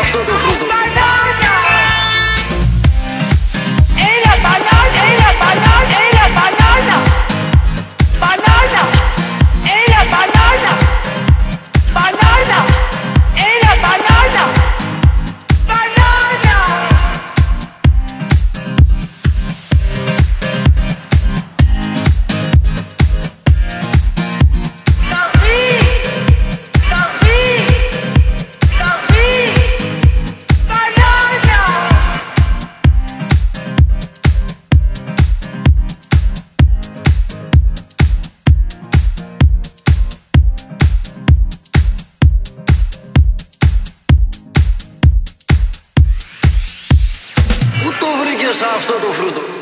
αυτό το φρούτο. Banana! Έλα banana, έλα banana, έλα banana! Banana! Έλα banana! Banana! Έλα banana! Banana! Πού το βρήκες αυτό το φρούτο?